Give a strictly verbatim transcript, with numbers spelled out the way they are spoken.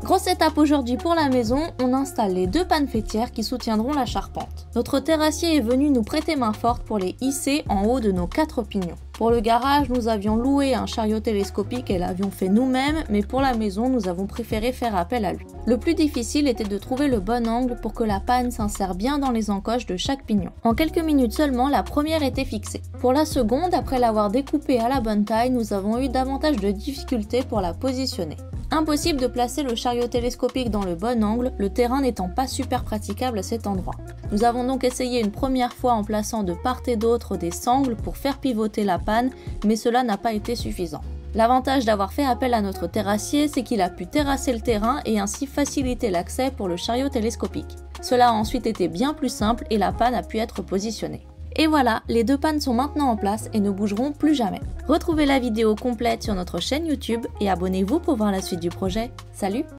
Grosse étape aujourd'hui pour la maison, on installe les deux pannes faîtières qui soutiendront la charpente. Notre terrassier est venu nous prêter main forte pour les hisser en haut de nos quatre pignons. Pour le garage, nous avions loué un chariot télescopique et l'avions fait nous-mêmes, mais pour la maison, nous avons préféré faire appel à lui. Le plus difficile était de trouver le bon angle pour que la panne s'insère bien dans les encoches de chaque pignon. En quelques minutes seulement, la première était fixée. Pour la seconde, après l'avoir découpée à la bonne taille, nous avons eu davantage de difficultés pour la positionner. Impossible de placer le chariot télescopique dans le bon angle, le terrain n'étant pas super praticable à cet endroit. Nous avons donc essayé une première fois en plaçant de part et d'autre des sangles pour faire pivoter la panne, mais cela n'a pas été suffisant. L'avantage d'avoir fait appel à notre terrassier, c'est qu'il a pu terrasser le terrain et ainsi faciliter l'accès pour le chariot télescopique. Cela a ensuite été bien plus simple et la panne a pu être positionnée. Et voilà, les deux pannes sont maintenant en place et ne bougeront plus jamais. Retrouvez la vidéo complète sur notre chaîne YouTube et abonnez-vous pour voir la suite du projet. Salut!